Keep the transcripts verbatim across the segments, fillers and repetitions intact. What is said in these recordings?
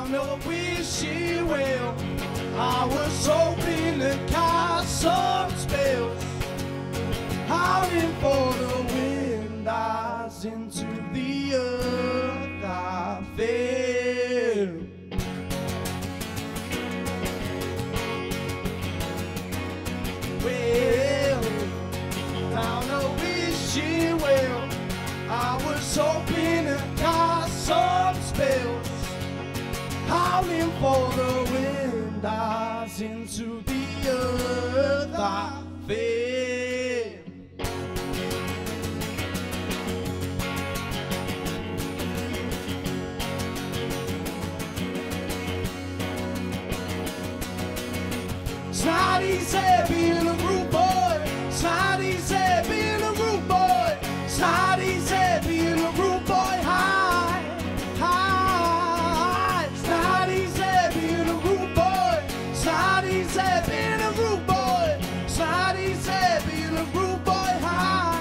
down a wishing well. I was hoping to cast some spells, howling for the wind eyes into the earth I fell. Well, down a wishing well, I was hoping to cast some spells, howling for the wind eyes into the earth I fell. It's not easy being a rude boy. It's not easy being a rude boy. It's not easy being a rude boy. High, high. It's not easy being a rude boy. It's not easy being a rude boy. It's not easy being a rude boy. High.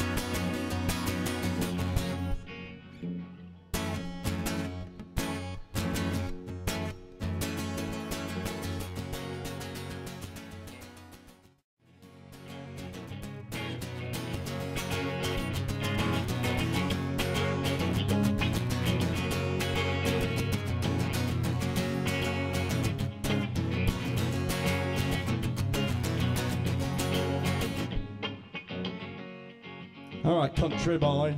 All right, country boy.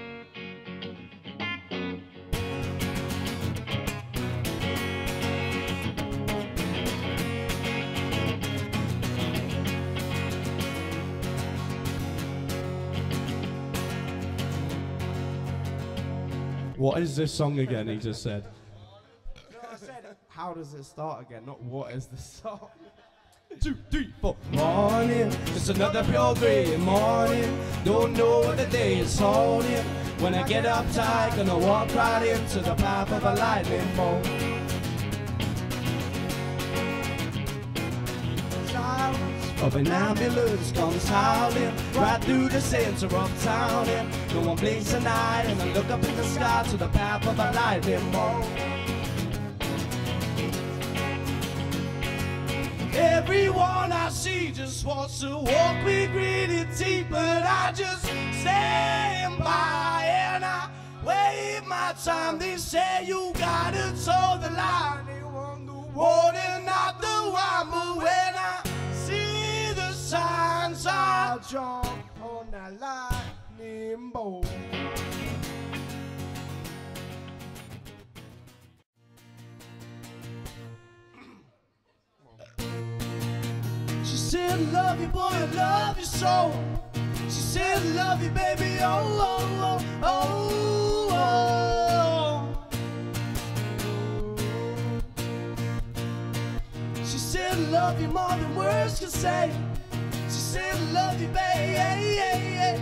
What is this song again, he just said? No, I said, how does it start again? Not what is the song? Two, three, four. Morning, it's another pure gray morning. Don't know what the day is holding. When I get up tight, gonna walk right into the path of a lightning bolt. Silence of an ambulance comes howling right through the center of town, and no one blinks at night, and I look up in the sky to the path of a lightning bolt. Everyone I see just wants to walk with gritted teeth, but I just stand by and I wait my time. They say you gotta toe the line. They want the water, not the wine, but when I see the signs, I jump on that lightning bolt. She said, love you, boy, I love you so. She said, love you, baby, oh, oh, oh, oh, oh. She said, love you more than words can say. She said, love you, baby,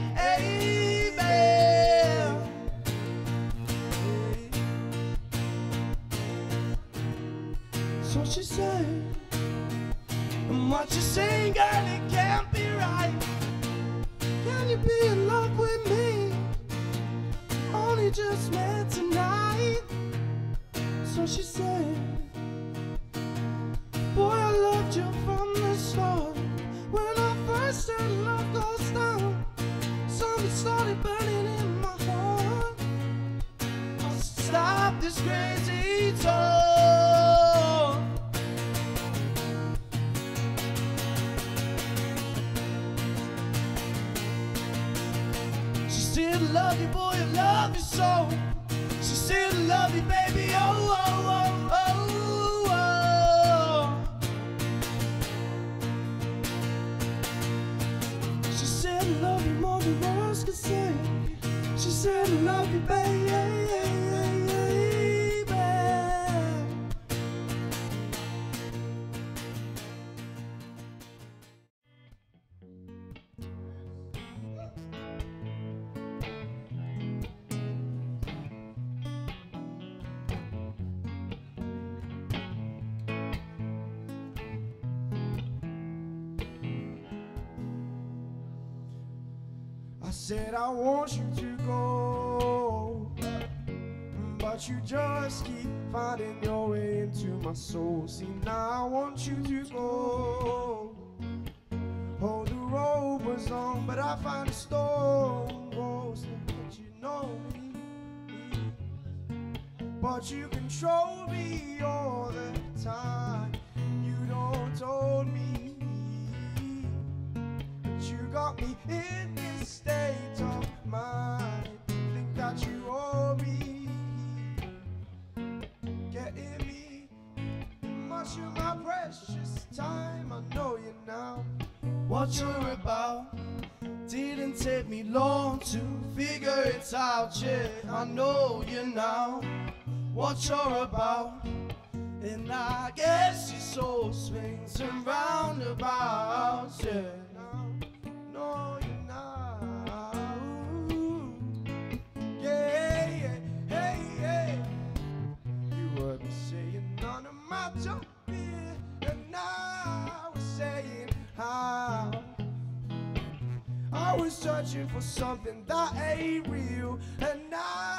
so she said, and what you saying, girl, it can't be right. Can you be in love with me? Only just met tonight. So she said, boy, I loved you from the start. When I first heard love goes down, something started burning in my heart. I'll stop this crazy talk. She said, love you, boy, I love you so. She said, love you, baby, oh, oh, oh, oh, oh. She said, love you more than words can say. She said, love you, baby. I said I want you to go, but but you just keep finding your way into my soul. See, now I want you to go. Oh, the road was long, but I find a stone wall. But you know me, but you control me all the time. You don't hold me, but you got me in this state of mind. Think that you owe me, getting me much of my precious time. I know you now. What you're about didn't take me long to figure it out. Yeah, I know you now. What you're about, and I guess your soul swings and roundabouts. Yeah, now know you now. Ooh. Yeah, yeah, hey, hey. You heard me saying none of my job here, and now we're saying how. I was searching for something that ain't real, and now